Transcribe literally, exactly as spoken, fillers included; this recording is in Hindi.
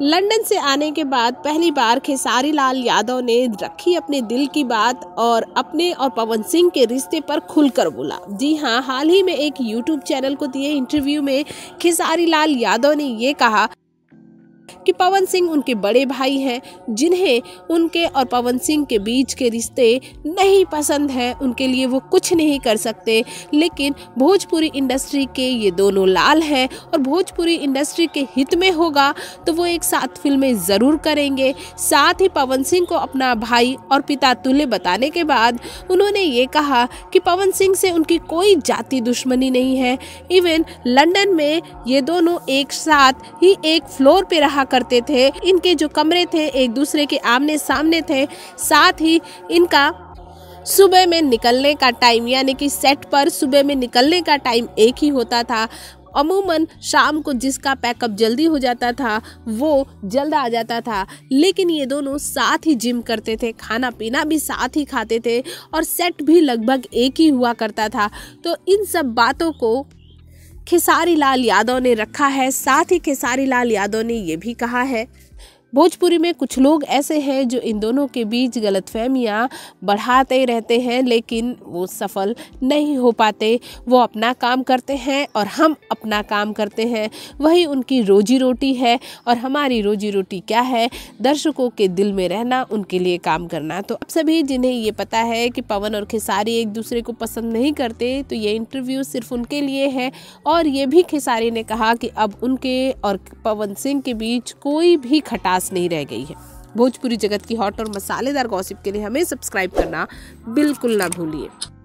लंदन से आने के बाद पहली बार खेसारी लाल यादव ने रखी अपने दिल की बात और अपने और पवन सिंह के रिश्ते पर खुलकर बोला। जी हाँ, हाल ही में एक यूट्यूब चैनल को दिए इंटरव्यू में खेसारी लाल यादव ने ये कहा कि पवन सिंह उनके बड़े भाई हैं, जिन्हें उनके और पवन सिंह के बीच के रिश्ते नहीं पसंद हैं, उनके लिए वो कुछ नहीं कर सकते। लेकिन भोजपुरी इंडस्ट्री के ये दोनों लाल हैं और भोजपुरी इंडस्ट्री के हित में होगा तो वो एक साथ फिल्में ज़रूर करेंगे। साथ ही पवन सिंह को अपना भाई और पिता तुल्य बताने के बाद उन्होंने ये कहा कि पवन सिंह से उनकी कोई जाति दुश्मनी नहीं है। इवन लंदन में ये दोनों एक साथ ही एक फ्लोर पे रहा करते थे। इनके जो कमरे थे एक दूसरे के आमने सामने थे। साथ ही इनका सुबह में निकलने का टाइम यानी कि सेट पर सुबह में निकलने का टाइम एक ही होता था। अमूमन शाम को जिसका पैकअप जल्दी हो जाता था वो जल्द आ जाता था। लेकिन ये दोनों साथ ही जिम करते थे, खाना पीना भी साथ ही खाते थे और सेट भी लगभग एक ही हुआ करता था। तो इन सब बातों को खेसारी लाल यादव ने रखा है। साथ ही खेसारी लाल यादव ने ये भी कहा है, भोजपुरी में कुछ लोग ऐसे हैं जो इन दोनों के बीच गलतफहमियां बढ़ाते रहते हैं, लेकिन वो सफल नहीं हो पाते। वो अपना काम करते हैं और हम अपना काम करते हैं, वही उनकी रोजी रोटी है। और हमारी रोजी रोटी क्या है? दर्शकों के दिल में रहना, उनके लिए काम करना। तो अब सभी जिन्हें ये पता है कि पवन और खेसारी एक दूसरे को पसंद नहीं करते, तो ये इंटरव्यू सिर्फ उनके लिए है। और ये भी खेसारी ने कहा कि अब उनके और पवन सिंह के बीच कोई भी खटास नहीं रह गई है। भोजपुरी जगत की हॉट और मसालेदार गॉसिप के लिए हमें सब्सक्राइब करना बिल्कुल ना भूलिए।